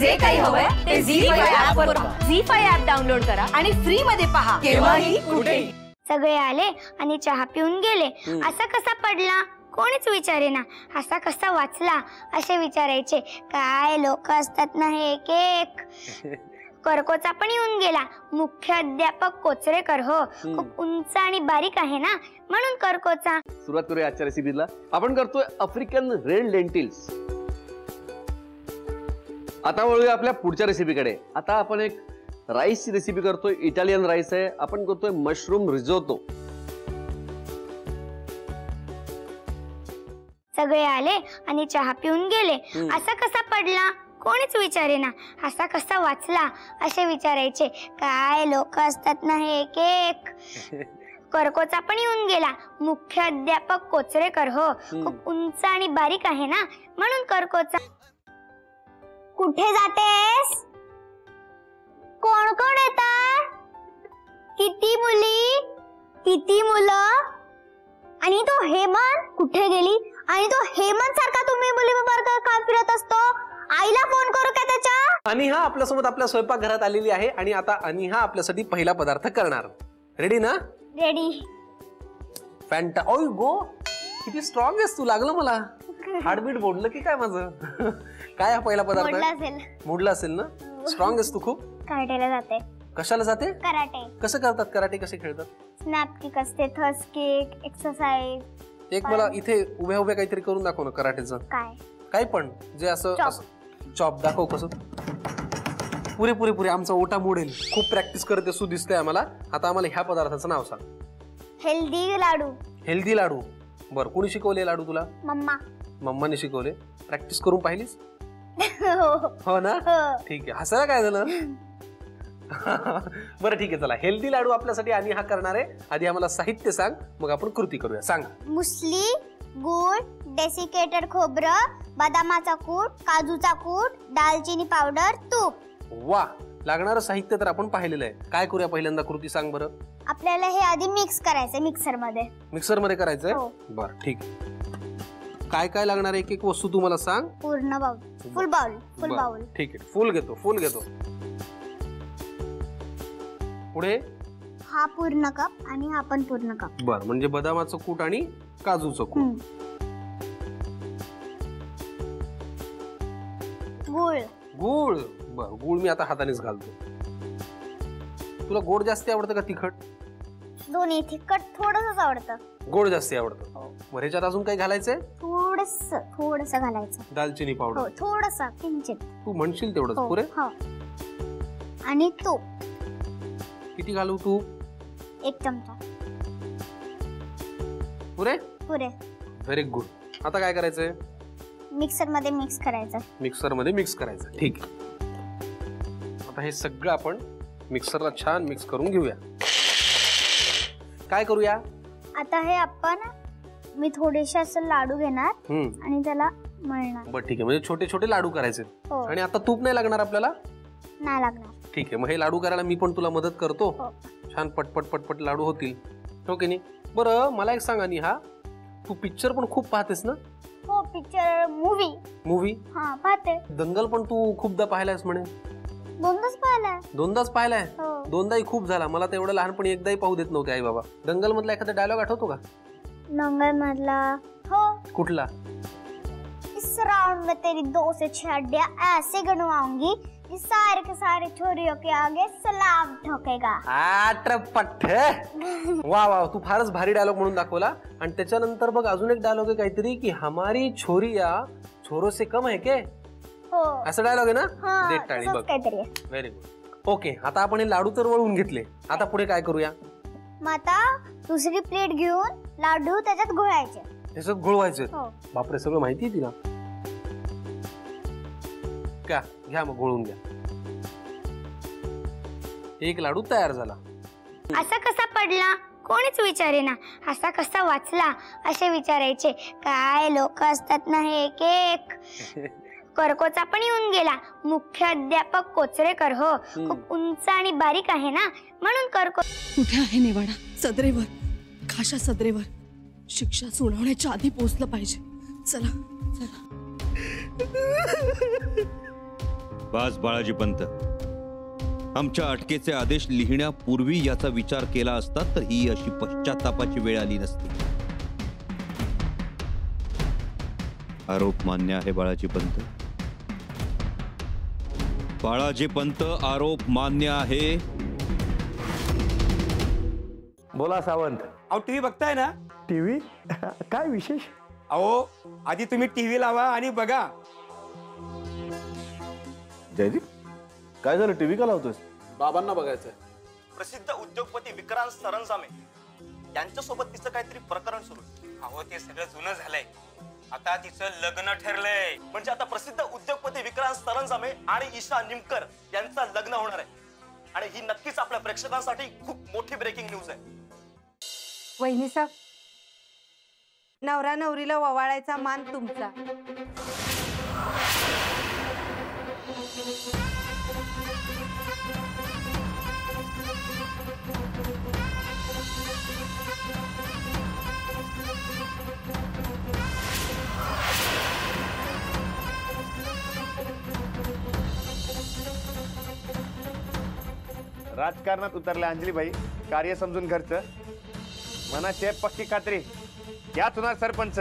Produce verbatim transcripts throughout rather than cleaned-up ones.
जे काही हवंय ते झी फाईव्ह ऍप वर पहा. झी फाईव्ह ऍप डाउनलोड करा आणि फ्री मध्ये पहा केव्हाही कुठेही. सगळे आले आणि चहा पिऊन गेले. असा कसा पडला कोणीच विचारेना. असा कसा वाचला असे विचारायचे. काय लोक असतात ना हे एक एक. करकोचा पण येऊन गेला. मुख्याध्यापक कोचरेकर हो, खूप उंच आणि बारीक आहे ना म्हणून करकोचा. सुरुवात करूया आजच्या रेसिपीला. आपण करतोय आफ्रिकन रेड लेंटिल्स. आता वळूया आपल्या पुढच्या रेसिपीकडे. आता आपण एक राईसची रेसिपी करतोय. इटालियन राईस आहे. आपण करतोय मशरूम रिझोटो. सगळे आले आणि चहा पिऊन गेले. असा कसा पडला कोणीच विचारेना. असा कसा वाचला असे विचारायचे. काय लोक असतात ना हे एक एक. करकोचा पण येऊन गेला. मुख्याध्यापक कोचरेकर हो, खूप उंच आणि बारीक आहे ना म्हणून करकोचा. कुठे जातेस? कोण कोण येतात? किती मुली? किती मुलं? आणि तो हेमंत कुठे गेली? आणि तो हेमंत सारखा तुम्ही मुली बरोबर का फिरत असतो? आईला फोन करू का त्याच्या? अनिहा आपल्यासोबत आपल्या स्वयंपाक घरात आलेली आहे आणि आता अनिहा आपल्यासाठी पहिला पदार्थ करणार. रेडी ना? रेडी. फॅन्टा. ओय गो, किती स्ट्रॉंग आहेस तू. लागलं मला. हार्टबीट मोडलं की काय माझं? काय हा पहिला पदार्थ? मोडला असेल. मोडला असेल ना. स्ट्रॉंग आहेस तू खूप. कराटेला जाते. कशाला जाते? कराटे. कसं करतात कराटे? कसे खेळतात? स्नॅप किक असते, थर्स किक, एक्सरसाइज. एक मला इथे उभ्या उभ्या काहीतरी करून दाखव ना कराटेचं. काय? काय पण जे असं चॉप दाखव. कसं? पुरे पुरे पुरे आमचा ओटा मोडेल. खूप प्रॅक्टिस करते सू दिसतंय आम्हाला. आता आम्हाला ह्या पदार्थाचं नाव सांग. हेल्दी लाडू. हेल्दी लाडू. बर, कोणी शिकवले लाडू तुला? मम्मा. मम्माने शिकवले. प्रॅक्टिस करून पाहिलीस? हो. हो ना. ठीक आहे. हसायला काय झालं? बरं ठीक आहे, चला. हेल्दी लाडू आपल्यासाठी आणि हा करणार आहे. आधी आम्हाला साहित्य सांग, मग आपण कृती करूया. सांग. मुसली, गूळ, डेसिकेटेड खोबरं, बदामाचा कूट, काजूचा कूट, दालचिनी पावडर, तूप. वा, लागणारं साहित्य तर आपण पाहिलेलं आहे. काय करूया पहिल्यांदा? कृती सांग बरं. आपल्याला हे आधी मिक्स करायचंय मिक्सर मध्ये. मिक्सर मध्ये करायचंय? बरं ठीक. काय काय लागणार एक एक वस्तू तुम्हाला सांग. पूर्ण bowl. Full bowl. Full bowl. ठीक आहे, फुल घेतो. फुल घेतो. पुढे हा पूर्ण कप आणि हा पण पूर्ण कप. बर, म्हणजे बदामाचं कूट आणि काजूचं कूट. गूळ. गूळ. बर, गूळ मी आता हातानेच घालतो. तुला गोड जास्त आवडतं का तिखट? दोन्ही. तिखट थोडंसं आवडतं. गोड जास्त आवडतं. बरं, ह्याच्यात अजून काही घालायचंय? थोडस थोडस घालायचं. दालचिनी पावडर. हो, थोडस किंचित. तू म्हणशील तेवढंच. पुरे? हो. आणि तूप. किती घालू तू? एक चमचा. पुरे? पुरे. Very good. आता काय करायचंय? मिक्सर मध्ये मिक्स करायचं. मिक्सर मध्ये मिक्स करायचं. ठीक. आता हे सगळं आपण मिक्सरला छान मिक्स करून घेऊया. काय करूया आता? हे आपण मी थोडेसे असं लाडू घेणार आणि त्याला मळणार. बरं ठीक आहे, म्हणजे छोटे छोटे लाडू करायचे. आणि आता तूप नाही लागणार आपल्याला? नाही लागणार. ठीक आहे, मग हे लाडू करायला मी पण तुला मदत करतो. छान पटपट पटपट लाडू होतील. हो की नाही? बरं मला एक सांग अनिहा, तू पिक्चर पण खूप पाहतेस ना? हो, पिक्चर. मूवी. मूवी? हा, पाहते. दंगल पण तू खूपदा पाहिलायस म्हणे? दोनदाच पाहिलाय. दोनदाच पाहिलाय? दोनदाही खूप झाला. मला तर एवढं लहानपणी एकदाही पाहू देत नव्हते आई बाबा. दंगल मधला एखादा डायलॉग आठवतो का? दंगल मधला? हो. कुठला? इस राउंड में तेरी दो से छह हड्डियां ऐसे गणवाऊंगी कि सारे के सारे छोरियों के आगे सलाम ठोकेगा. आटपट. वा वा, तू फारच भारी डायलॉग म्हणून दाखवला. आणि त्याच्यानंतर बघ अजून एक डायलॉग आहे काहीतरी, की हमारी छोरिया छोरो से कम है के? हो, असं डायलॉग आहे ना? हां, देख टाळी बघ. काहीतरी. Very good. ओके, आता आपण हे लाडू तर वळून घेतले. आता पुढे काय करूया? मग आता दुसरी प्लेट घेऊन लाडू त्याच्यात घोळायचे. त्याच्यात घोळवायचे? हो. बापरे, सगळं माहिती आहे तिला. का घ्या मग, घोळून घ्या. एक लाडू तयार झाला. असा कसा पडला कोणीच विचारेना. असा कसा वाचला असे विचारायचे. काय लोक असतात ना हे एक एक. करकोचा पण येऊन गेला. मुख्याध्यापक कोचरेकर हो, खूप उंच आणि बारीक आहे ना म्हणून करको. कुठे आहे निवाडा? सदरेवर. खाशा सदरेवर. शिक्षा सुनावण्याच्या आधी पोहोचलं पाहिजे. चला चला. बास बाळाजी पंत, आमच्या अटकेचे आदेश लिहिण्यापूर्वी याचा विचार केला असता तर ही अशी पश्चातापाची वेळ आली नसती. आरोप मान्य आहे बाळाजी पंत. बाळाजी पंत, आरोप मान्य आहे. बोला सावंत. अहो टीव्ही बघताय ना? टीव्ही काय विशेष? अहो आधी तुम्ही टीव्ही लावा आणि बघा. जयदीप काय झालं, टीव्ही का लावतोस? बाबांना बघायचंय. प्रसिद्ध उद्योगपती विक्रांत सरंजामे यांच्यासोबत तिचं काहीतरी प्रकरण सुरू आहे. अहो ते सगळं जुनं झालंय, आता तिचं लग्न ठरलंय. म्हणजे आता प्रसिद्ध उद्योगपती विक्रांत सरंजामे आणि ईशा निमकर यांचं लग्न होणार आहे. आणि ही नक्कीच आपल्या प्रेक्षकांसाठी खूप मोठी ब्रेकिंग न्यूज आहे. वहिनी साहेब, नवरा नवरीला ओवाळायचा मान तुमचा. राजकारणात उतरल्या अंजलीबाई, कार्य समजून घरचं. मनाची आहे पक्की खात्री, याच होणार सरपंच.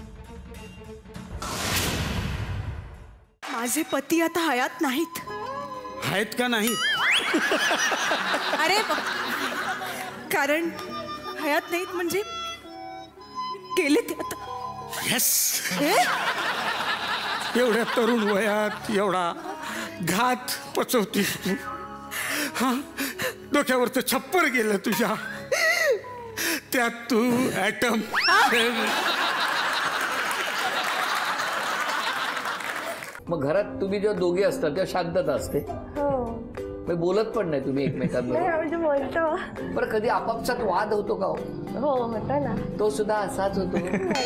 माझे पती आता हयात नाहीत. आहेत का नाही? अरे कारण हयात नाहीत म्हणजे गेले ते आता. येस. एवढ्या तरुण वयात एवढा घात पचवतीस तू. हा, डोक्यावरचं छप्पर गेलं तुझ्या, त्यात तू ॲटम. मग घरात तुम्ही जेव्हा दोघे असता तेव्हा शांतता असते, मग बोलत पण नाही तुम्ही एकमेकांबरोबर? बोलतो. बरं, कधी आपापसात वाद होतो का? हो होतो ना. तो सुद्धा असाच होतो.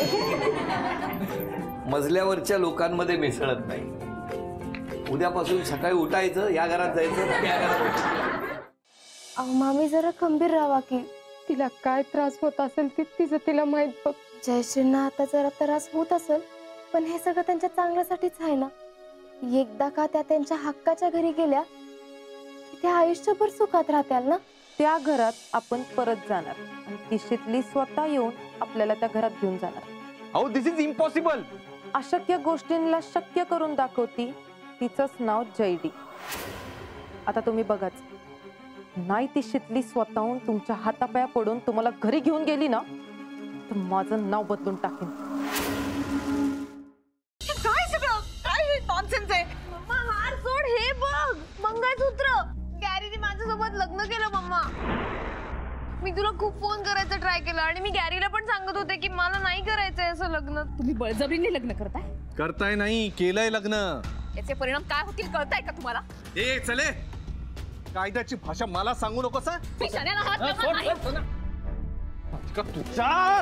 मजल्यावरच्या लोकांमध्ये मिसळत नाही. उद्यापासून सकाळी उठायचं, या घरात जायचं, त्या घरात. अहो मामी जरा खंबीर राहा की. तिला काय त्रास होत असेल ती तिचं तिला माहित बघ. जयश्रींना आता जरा त्रास होत असेल, पण हे सगळं त्यांच्या चांगल्यासाठीच आहे ना. एकदा का त्या त्यांच्या हक्काच्या घरी गेल्या की त्या आयुष्यभर सुखात राहत्याल ना. त्या घरात आपण परत जाणार आणि ती शितली स्वतः येऊन आपल्याला त्या घरात घेऊन जाणार. अहो दिस इज इम्पॉसिबल. अशक्य गोष्टींना शक्य करून दाखवती, तिचंच नाव जयडी. आता तुम्ही बघाच, नाही ती शितली स्वतःहून तुमच्या हातापाया पडून तुम्हाला घरी घेऊन गेली ना, तर माझं नाव बदलून टाकेन. काय सगळं काय नॉनसेन्स आहे. मम्मा हार सोड, हे बघ मंगळसूत्र. गॅरीने माझ्यासोबत लग्न केलं मम्मा. मी तुला खूप फोन करायचा ट्राय केला आणि मी गॅरीला पण सांगत होते की मला नाही करायचंय असं लग्न. तुम्ही बळजबरीने लग्न करताय? करताय नाही, केलंय लग्न. याचे परिणाम काय होतील कळताय का तुम्हाला? ए चले, कायद्याची भाषा मला सांगू नकोस. मी शाण्याला हात लावणार नाही. तुझा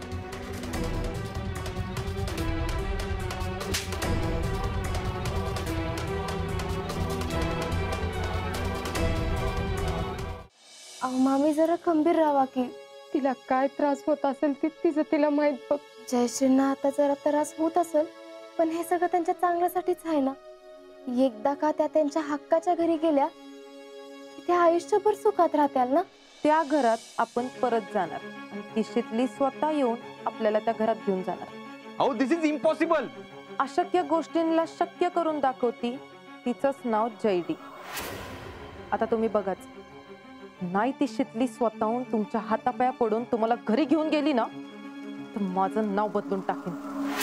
अहो मामी जरा खंबीर राहा की. तिला काय त्रास होत असेल ती तिचं तिला माहित बघ. जयश्रींना आता जरा त्रास होत असेल, पण हे सगळं त्यांच्या चांगल्यासाठीच आहे ना. एकदा का त्या त्यांच्या हक्काच्या घरी गेल्या की त्या आयुष्यभर सुखात राहत्याल ना. त्या घरात आपण परत जाणार आणि ती शितली स्वतः येऊन आपल्याला त्या घरात घेऊन जाणार. अहो दिस इज इम्पॉसिबल. अशक्य गोष्टींना शक्य करून दाखवती, तिचंच नाव जयडी. आता तुम्ही बघाच, नाही ती शितली स्वतःहून तुमच्या हातापाया पडून तुम्हाला घरी घेऊन गेली ना, तर माझं नाव बदलून टाकेन.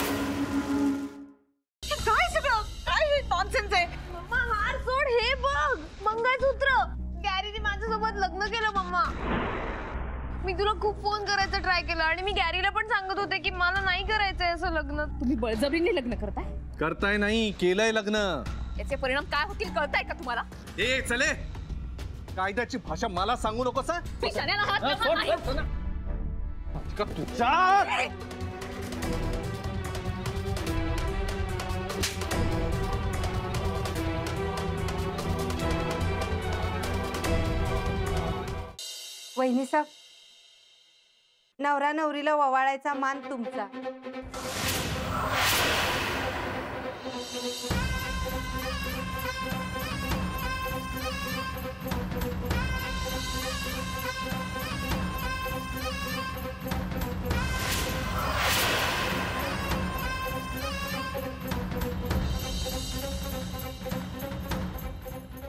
काय सगळं काय नॉनसेन्स आहे. मम्मा हार सोड, हे बघ मंगळसूत्र. गॅरीने माझ्यासोबत लग्न केलं मम्मा. मी तुला खूप फोन करायचा ट्राय केला आणि मी गॅरीला पण सांगत होते की मला नाही करायचंय असं लग्न. तुम्ही बळजबरीने लग्न करताय? करताय नाही, केलंय लग्न. याचे परिणाम काय होतील कळताय का तुम्हाला? ए चले, कायद्याची भाषा मला सांगू नकोस. मी शाण्याला हात लावणार नाही. तुझा वहिनी साहेब, नवरा नवरीला ओवाळायचा मान तुमचा.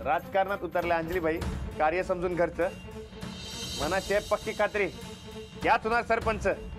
राजकारणात उतरल्या अंजलीबाई कार्य समजून घरचं मनाची आहे पक्की खात्री याच होणार सरपंच.